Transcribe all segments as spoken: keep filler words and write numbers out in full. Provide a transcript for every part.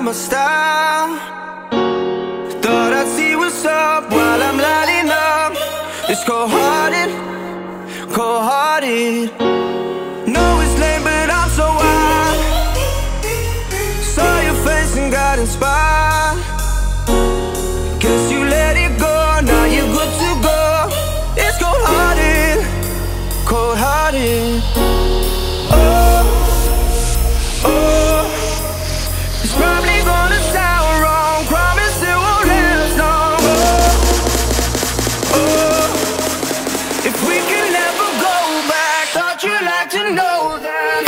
my style. Thought I'd see what's up while I'm lighting up. It's cold-hearted, cold-hearted. Know it's lame, but I'm so wild. Saw your face and got inspired. Guess you let it go, now you're good to go. It's cold-hearted, cold-hearted. Oh, oh, it's probably gonna sound wrong. Promise it won't last long. Oh, oh, if we can never go back, thought you'd like to know that.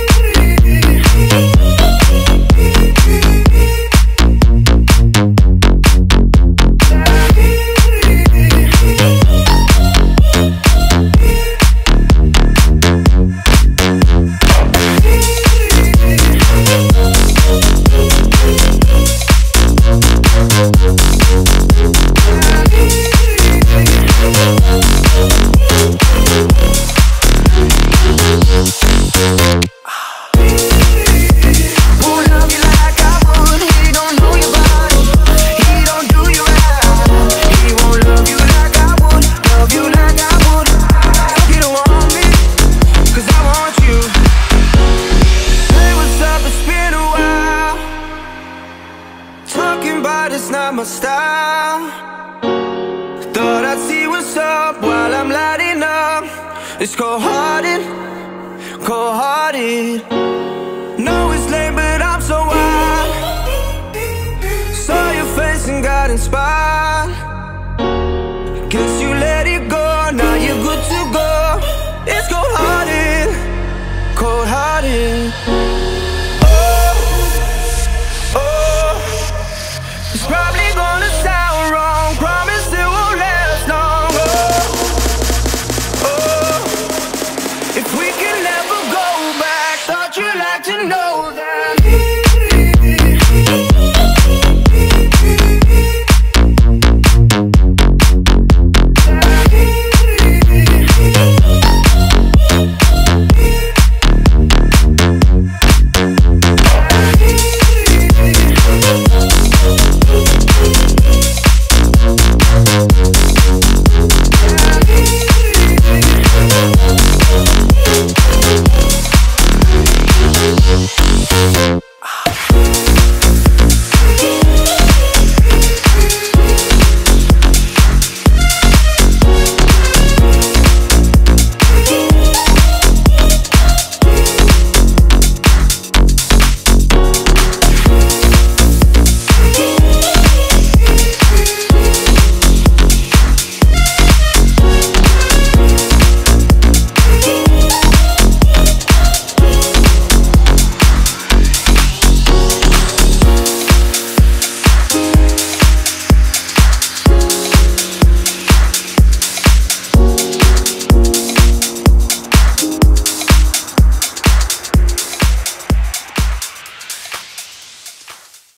It's not my style. Thought I'd see what's up while I'm lighting up. It's cold-hearted, cold-hearted.